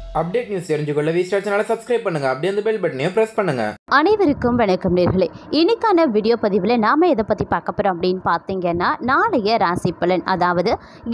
Update news தெரிஞ்சுக்கொள்ள V-Star சேனலை subscribe பண்ணுங்க. அப்படியே அந்த பெல் பட்டனையும் பிரஸ் பண்ணுங்க. அனைவருக்கும் வணக்கம் நேயர்களே. இன்னைக்கான வீடியோ பதிவில் நாம எதை பற்றி பார்க்க போகிறோம் அப்படின்னு பார்த்தீங்கன்னா, நாளைய ராசி பலன், அதாவது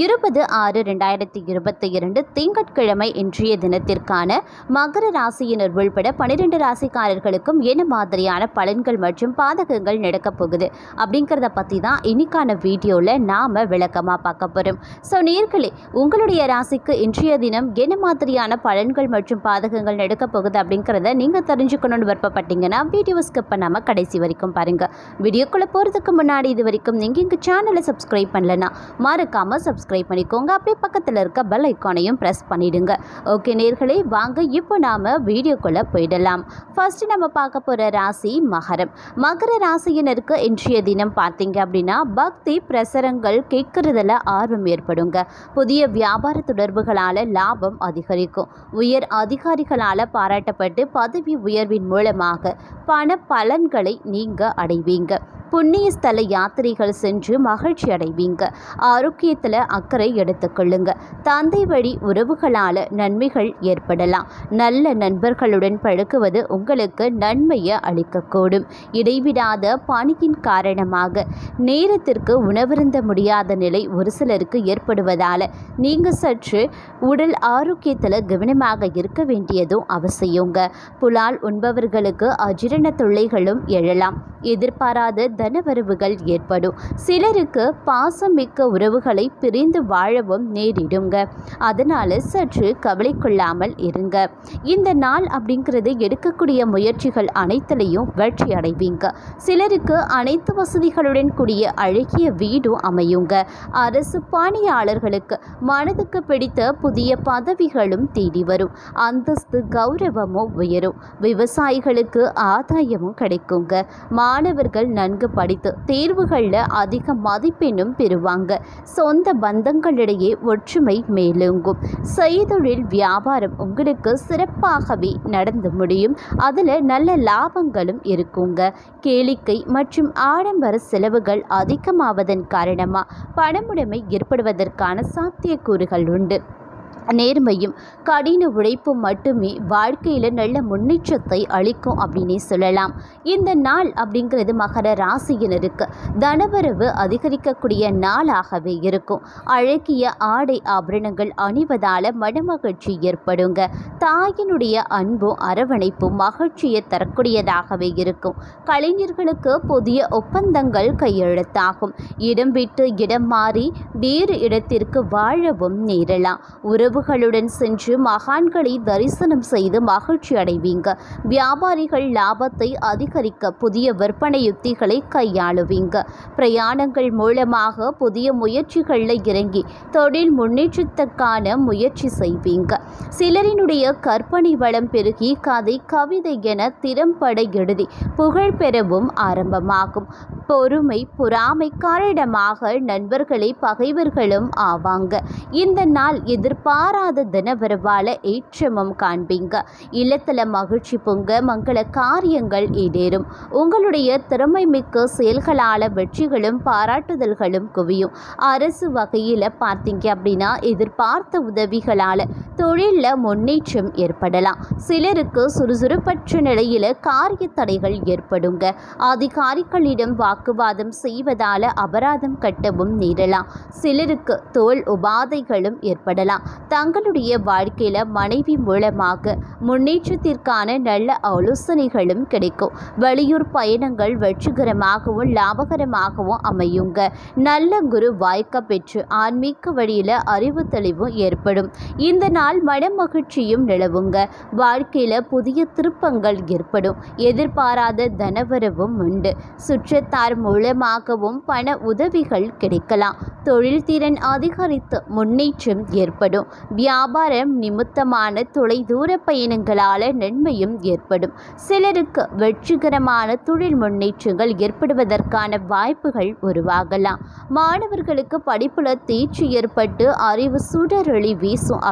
20/6/2022 திங்கட்கிழமை இன்றைய தினத்திற்கான மகர ராசியினர் உள்பட 12 ராசிக்காரர்களுக்கும் என்ன மாதிரியான பலன்கள் மற்றும் பாதகங்கள் நடக்கப் போகுது அப்படிங்கிறத பற்றி தான் இன்னைக்கான வீடியோவில் நாம் விளக்கமாக பார்க்க போகிறோம். ஸோ நேயர்களே, உங்களுடைய ராசிக்கு இன்றைய தினம் என்ன மாதிரியான பலன்கள் மற்றும் பாதகங்கள் நடக்கப் போகுது அப்படிங்கிறத நீங்கள் தெரிஞ்சுக்கணும்னு விருப்பப்பட்டீங்கன்னா வீடியோ ஸ்கிப் பண்ணாமல் கடைசி வரைக்கும் பாருங்கள். வீடியோக்குள்ளே போகிறதுக்கு முன்னாடி இது வரைக்கும் நீங்கள் எங்கள் சேனலை சப்ஸ்கிரைப் பண்ணலன்னா மறக்காமல் சப்ஸ்கிரைப் பண்ணிக்கோங்க. அப்படியே பக்கத்தில் இருக்க பெல் ஐக்கானையும் ப்ரெஸ் பண்ணிவிடுங்க. ஓகே நேயர்களே, வாங்க இப்போ நாம் வீடியோக்குள்ளே போயிடலாம். ஃபர்ஸ்ட் நம்ம பார்க்க போகிற ராசி மகரம். மகர ராசியினருக்கு இன்றைய தினம் பார்த்தீங்க அப்படின்னா பக்தி பிரசரங்கள் கேட்கறதுல ஆர்வம் ஏற்படுங்க. புதிய வியாபார தொடர்புகளால் லாபம் அதிகரிக்கும். உயர் அதிகாரிகளால் பாராட்டப்பட்டு பதவி உயர்வின் மூலமாக பண பலன்களை நீங்க அடைவீங்க. புண்ணிய ஸ்தல யாத்திரைகள் சென்று மகிழ்ச்சி அடைவீங்க. ஆரோக்கியத்தில் அக்கறை எடுத்துக்கொள்ளுங்க. தந்தை வழி உறவுகளால் நன்மைகள் ஏற்படலாம். நல்ல நண்பர்களுடன் பழகுவது உங்களுக்கு நன்மையை அளிக்கக்கூடும். இடைவிடாத பணியின் காரணமாக நேரத்திற்கு உணவருந்த முடியாத நிலை ஒரு சிலருக்கு ஏற்படுவதால் நீங்கள் சற்று உடல் ஆரோக்கியத்தில் கவனமாக இருக்க வேண்டியதும் அவசியங்க. புலால் உண்பவர்களுக்கு அஜீரண தொல்லைகளும் எழலாம். எதிர்பாராத தனவரவுகள் ஏற்படும். சிலருக்கு பாசமிக்க உறவுகளை பிரிந்து வாழவும் நேரிடுங்க. அதனால சற்று கவலைக்கொள்ளாமல் இருங்க. இந்த நாள் அப்படிங்கிறது எடுக்கக்கூடிய முயற்சிகள் அனைத்திலையும் வெற்றி அடைவீங்க. சிலருக்கு அனைத்து வசதிகளுடன் கூடிய அழகிய வீடும் அமையுங்க. அரசு பணியாளர்களுக்கு மனதுக்கு பிடித்த புதிய பதவிகளும் தேடி வரும். அந்தஸ்து கௌரவமும் உயரும். விவசாயிகளுக்கு ஆதாயமும் கிடைக்குங்க. மாணவர்கள் நன்கு படித்து தேர்வுகளில் அதிக மதிப்பெண்ணும் பெறுவாங்க. சொந்த பந்தங்களிடையே ஒற்றுமை மேலோங்கும். செய்தொழில் வியாபாரம் உங்களுக்கு சிறப்பாகவே நடந்து முடியும். அதில் நல்ல லாபங்களும் இருக்குங்க. கேளிக்கை மற்றும் ஆடம்பர செலவுகள் அதிகமாவதன் காரணமாக பணமுடைமை ஏற்படுவதற்கான சாத்தியக்கூறுகள் உண்டு. நேர்மையும் கடின உழைப்பும் மட்டுமே வாழ்க்கையில் நல்ல முன்னேற்றத்தை அளிக்கும் அப்படின்னே சொல்லலாம். இந்த நாள் அப்படிங்கிறது மகர ராசியினருக்கு தனவரவு அதிகரிக்கக்கூடிய நாளாகவே இருக்கும். அழகிய ஆடை ஆபரணங்கள் அணிவதால் மனமகிழ்ச்சி ஏற்படுங்க. தாயினுடைய அன்பும் அரவணைப்பும் மகிழ்ச்சியை தரக்கூடியதாகவே இருக்கும். கலைஞர்களுக்கு புதிய ஒப்பந்தங்கள் கையெழுத்தாகும். இடம் விட்டு இடம் மாறி வேறு இடத்திற்கு வாழவும் நேரலாம். உறவுகளுடன் சென்று மகான்களை தரிசனம் செய்து மகிழ்ச்சி அடைவீங்க. வியாபாரிகள் லாபத்தை அதிகரிக்க புதிய விற்பனை யுக்திகளை கையாளுவீங்க. பிரயாணங்கள் மூலமாக புதிய முயற்சிகளில் இறங்கி தொழில் முன்னேற்றத்துக்கான முயற்சி செய்வீங்க. சிலரினுடைய கற்பனை வளம் பெருகி கதை கவிதை என திறம்பட எழுதி புகழ் பெறவும் ஆரம்பமாகும். பொறுமை பொறாமை காரணமாக நண்பர்களை பகைவர்களும் ஆவாங்க. இந்த நாள் எதிர்பாராத தினவரவால ஏற்றமும் காண்பீங்க. இல்லத்தில் மகிழ்ச்சி பொங்க மங்கள காரியங்கள் ஈடேறும். உங்களுடைய திறமை மிக்க செயல்களால் வெற்றிகளும் பாராட்டுதல்களும் குவியும். அரசு வகையில் பார்த்தீங்க அப்படின்னா எதிர்பார்த்த உதவிகளால் தொழிலில் முன்னேற்றம் ஏற்படலாம். சிலருக்கு சுறுசுறுப்பற்ற நிலையில் காரிய தடைகள் ஏற்படுங்க. அதிகாரிகளிடம் வாக்குவாதம் செய்வதால் அபராதம் கட்டவும் நேரலாம். சிலருக்கு தோல் உபாதைகளும் ஏற்படலாம். தங்களுடைய வாழ்க்கையில் மனைவி மூலமாக முன்னேற்றத்திற்கான நல்ல ஆலோசனைகளும் கிடைக்கும். வெளியூர் பயணங்கள் வெற்றிகரமாகவும் லாபகரமாகவும் அமையுங்க. நல்ல குரு வாய்க்க பெற்று ஆன்மீக வழியில் அறிவு தெளிவும் ஏற்படும். இந்த நாள் மனமகிழ்ச்சியும் நிலவுங்க. வாழ்க்கையில் புதிய திருப்பங்கள் ஏற்படும். எதிர்பாராத தனவரவும் உண்டு. சுற்றத்தார் மூலமாகவும் பண உதவிகள் கிடைக்கலாம். தொழில் திறன் அதிகரித்து முன்னேற்றம் ஏற்படும். வியாபாரம் நிமித்தமான தொலைதூர பயணங்களால் நன்மையும் ஏற்படும். சிலருக்கு வெற்றிகரமான தொழில் முன்னேற்றங்கள் ஏற்படுவதற்கான வாய்ப்புகள் உருவாகலாம். மாணவர்களுக்கு படிப்புல தேர்ச்சி ஏற்பட்டு அறிவு சுடரொளி வீசும் அப்படின்னே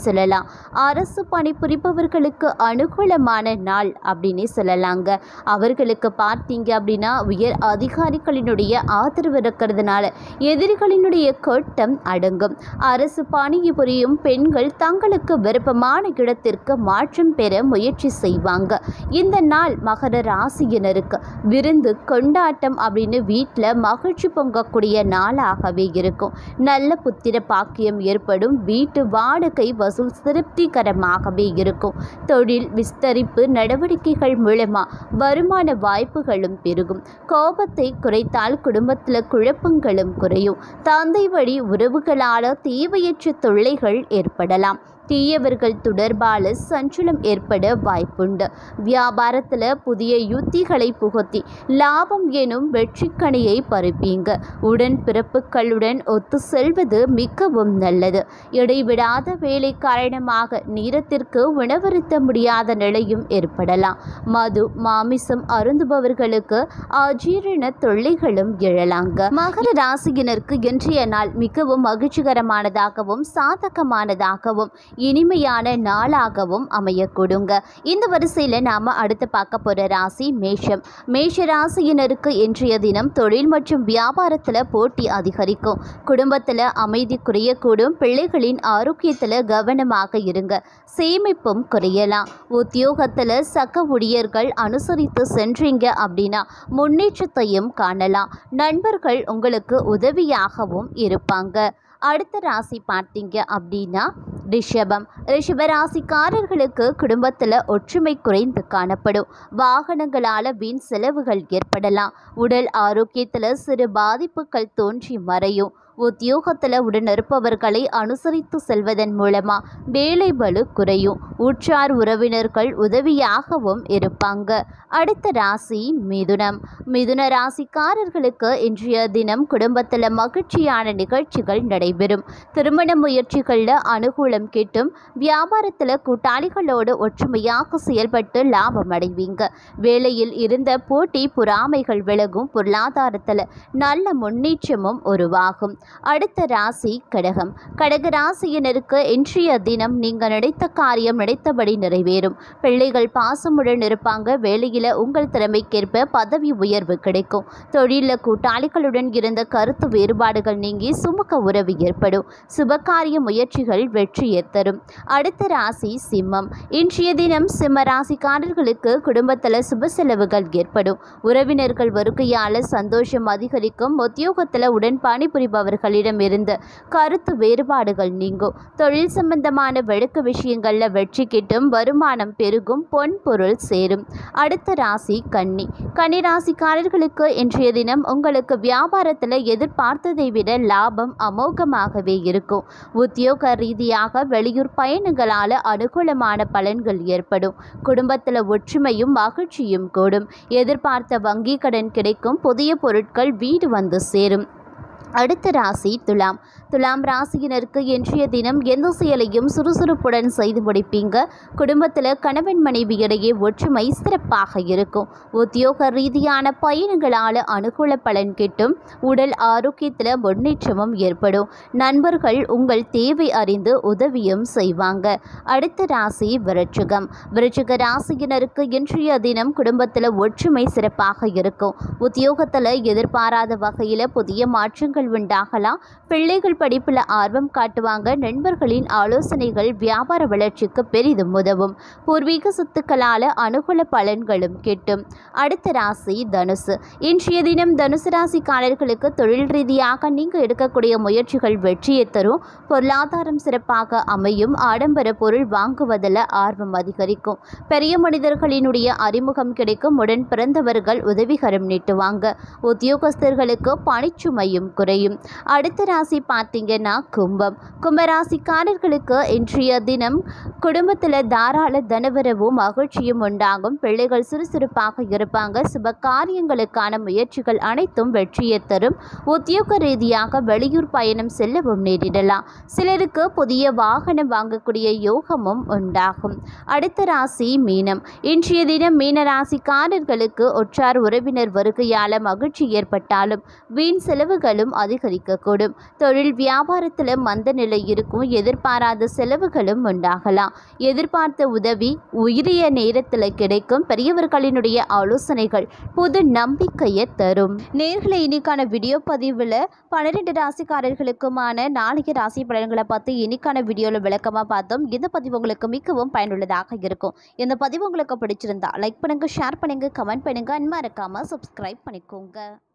சொல்லலாம். அரசு பணிபுரிபவர்களுக்கு அனுகூலமான நாள் அப்படின்னு சொல்லலாங்க. அவர்களுக்கு பார்த்தீங்க அப்படின்னா உயர் அதிகாரிகளினுடைய ஆதரவு இருக்கிறதுனால எதிரிகளினுடைய கொட்டம் அடங்கும். அரசு பணிபுரியும் பெண்கள் தங்களுக்கு விருப்பமான இடத்திற்கு மாற்றம் பெற முயற்சி செய்வாங்க. இந்த நாள் மகர ராசியினருக்கு விருந்து கொண்டாட்டம் அப்படின்னு வீட்டில் மகிழ்ச்சி பொங்கக்கூடிய நாளாகவே இருக்கும். நல்ல புத்திர பாக்கியம் ஏற்படும். வீட்டு வாடகை வசூல் திருப்திகரமாகவே இருக்கும். தொழில் விஸ்தரிப்பு நடவடிக்கைகள் மூலமா வருமான வாய்ப்புகளும் பெருகும். கோபத்தை குறைத்தால் குடும்பத்தில் குழப்பங்களும் குறையும். தந்தை வழி உறவுகளால் தேவையற்ற தொல்லைகள் ஏற்படலாம். தீயவர்கள் தொடர்பால சஞ்சலம் ஏற்பட வாய்ப்புண்டு. வியாபாரத்தில் புதிய யுத்திகளை புகுத்தி லாபம் எனும் வெற்றிக்கனியை பறிப்பீங்க. உடன் பிறப்புகளுடன் ஒத்து செல்வது மிகவும் நல்லது. இடைவிடாத வேலை காரணமாக நேரத்திற்கு உணவருத்த முடியாத நிலையும் ஏற்படலாம். மது மாமிசம் அருந்துபவர்களுக்கு அஜீரண தொல்லைகளும் எழலாங்க. மகர ராசியினருக்கு இன்றைய நாள் மிகவும் மகிழ்ச்சிகரமானதாகவும் சாதகமானதாகவும் இனிமையான நாளாகவும் அமையக்கூடுங்க. இந்த வரிசையில் நாம் அடுத்து பார்க்க போகிற ராசி மேஷம். மேஷ ராசியினருக்கு இன்றைய தினம் தொழில் மற்றும் வியாபாரத்தில் போட்டி அதிகரிக்கும். குடும்பத்தில் அமைதி குறையக்கூடும். பிள்ளைகளின் ஆரோக்கியத்தில் கவனமாக இருங்க. சேமிப்பும் குறையலாம். உத்தியோகத்தில் சக ஊழியர்கள் அனுசரித்து சென்றீங்க அப்படின்னா முன்னேற்றத்தையும் காணலாம். நண்பர்கள் உங்களுக்கு உதவியாகவும் இருப்பாங்க. அடுத்த ராசி பார்த்தீங்க அப்படின்னா ரிஷபம். ரிஷப ராசிக்காரர்களுக்கு குடும்பத்தில் ஒற்றுமை குறைந்து காணப்படும். வாகனங்களால் வீண் செலவுகள் ஏற்படலாம். உடல் ஆரோக்கியத்தில் சிறு பாதிப்புகள் தோன்றி மறையும். உத்தியோகத்தில் உடனிருப்பவர்களை அனுசரித்து செல்வதன் மூலமா வேலை பளு குறையும். உற்றார் உறவினர்கள் உதவியாகவும் இருப்பாங்க. அடுத்த ராசி மிதுனம். மிதுன ராசிக்காரர்களுக்கு இன்றைய தினம் குடும்பத்தில் மகிழ்ச்சியான நிகழ்ச்சிகள் நடைபெறும். திருமண முயற்சிகளில் அனுகூலம் கிட்டும். வியாபாரத்தில் கூட்டாளிகளோடு ஒற்றுமையாக செயல்பட்டு லாபம் அடைவீங்க. வேலையில் இருந்த போட்டி பொறாமைகள் விலகும். பொருளாதாரத்தில் நல்ல முன்னேற்றமும் உருவாகும். அடுத்த ராசி கடகம். கடக ராசியினருக்கு இன்றைய தினம் நீங்கள் நினைத்த காரியம் நினைத்தபடி நிறைவேறும். பிள்ளைகள் பாசமுடன் இருப்பாங்க. வேலையில் உங்கள் திறமைக்கேற்ப பதவி உயர்வு கிடைக்கும். தொழிலில் கூட்டாளிகளுடன் இருந்த கருத்து வேறுபாடுகள் நீங்கி சுமூக உறவு ஏற்படும். சுபகாரிய முயற்சிகள் வெற்றியை தரும். அடுத்த ராசி சிம்மம். இன்றைய தினம் சிம்ம ராசிக்காரர்களுக்கு குடும்பத்தில் சுப செலவுகள் ஏற்படும். உறவினர்கள் வருகையால் சந்தோஷம் அதிகரிக்கும். உத்தியோகத்தில் உடன் பணிபுரிபவர்களிடம் இருந்து கருத்து வேறுபாடுகள் நீங்கும். தொழில் சம்பந்தமான வழக்கு விஷயங்களில் வெற்றி கிட்டும். வருமானம் பெருகும். பொன் பொருள் சேரும். அடுத்த ராசி கன்னி. கன்னி ராசிக்காரர்களுக்கு இன்றைய தினம் உங்களுக்கு வியாபாரத்தில் எதிர்பார்த்ததை விட லாபம் அமோகமாகவே இருக்கும். உத்தியோக ரீதியாக வெளியூர் பயணங்களால் அனுகூலமான பலன்கள் ஏற்படும். குடும்பத்தில் ஒற்றுமையும் மகிழ்ச்சியும் கூடும். எதிர்பார்த்த வங்கி கடன் கிடைக்கும். புதிய பொருட்கள் வீடு வந்து சேரும். அடுத்த ராசி துலாம். துலாம் ராசியினருக்கு இன்றைய தினம் எந்த செயலையும் சுறுசுறுப்புடன் செய்து முடிப்பீங்க. குடும்பத்தில் கணவன் மனைவி இடையே ஒற்றுமை சிறப்பாக இருக்கும். உத்தியோக ரீதியான பயணங்களால் அனுகூல பலன் கிட்டும். உடல் ஆரோக்கியத்தில் முன்னேற்றமும் ஏற்படும். நண்பர்கள் உங்கள் தேவை அறிந்து உதவியும் செய்வாங்க. அடுத்த ராசி விருச்சிகம். விருச்சிக ராசியினருக்கு இன்றைய தினம் குடும்பத்தில் ஒற்றுமை சிறப்பாக இருக்கும். உத்தியோகத்தில் எதிர்பாராத வகையில் புதிய மாற்றங்கள் உண்டாகலாம். பிள்ளைகள் படிப்பில் ஆர்வம் காட்டுவாங்க. நண்பர்களின் ஆலோசனைகள் வியாபார வளர்ச்சிக்கு பெரிதும் உதவும். பூர்வீக சொத்துக்களால் அனுகூல பலன்களும் கிட்டும். அடுத்த ராசி தனுசு. இன்றைய தினம் தனுசு ராசிக்காரர்களுக்கு தொழில் ரீதியாக நீங்கள் எடுக்கக்கூடிய முயற்சிகள் வெற்றியை தரும். பொருளாதாரம் சிறப்பாக அமையும். ஆடம்பர பொருள் வாங்குவதில் ஆர்வம் அதிகரிக்கும். பெரிய மனிதர்களினுடைய அறிமுகம் கிடைக்கும். உடன் பிறந்தவர்கள் உதவிகரம் நீட்டுவாங்க. உத்தியோகஸ்தர்களுக்கு பணிச்சுமையும் குறையும். அடுத்த ராசி பார்த்தீங்கன்னா கும்பம். கும்பராசிக்காரர்களுக்கு இன்றைய தினம் குடும்பத்தில் தாராள தனவரவும் மகிழ்ச்சியும் உண்டாகும். பிள்ளைகள் சுறுசுறுப்பாக இருப்பாங்க. சுப காரியங்களுக்கான முயற்சிகள் அனைத்தும் வெற்றியை தரும். உத்தியோக ரீதியாக வெளியூர் பயணம் செல்லவும் நேரிடலாம். சிலருக்கு புதிய வாகனம் வாங்கக்கூடிய யோகமும் உண்டாகும். அடுத்த ராசி மீனம். இன்றைய தினம் மீன ராசிக்காரர்களுக்கு ஒற்றார் உறவினர் வருகையால் மகிழ்ச்சி ஏற்பட்டாலும் வீண் செலவுகளும் அதிகரிக்கக்கூடும். தொழில் வியாபாரத்தில் மந்த நிலை இருக்கும். எதிர்பாராத செலவுகளும் உண்டாகலாம். எதிர்பார்த்த உதவி உரிய நேரத்தில் கிடைக்கும். பெரியவர்களினுடைய ஆலோசனைகள் புது நம்பிக்கையை தரும். நேர்களை இன்னைக்கான வீடியோ பதிவில் 12 ராசிக்காரர்களுக்குமான நாளைய ராசி பலன்களை பற்றி இன்னைக்கான வீடியோவில் விளக்கமாக பார்த்தோம். இந்த பதிவு உங்களுக்கு மிகவும் பயனுள்ளதாக இருக்கும். இந்த பதிவு உங்களுக்கு பிடிச்சிருந்தா லைக் பண்ணுங்க, ஷேர் பண்ணுங்க, கமெண்ட் பண்ணுங்க, மறக்காம சப்ஸ்கிரைப் பண்ணிக்கோங்க.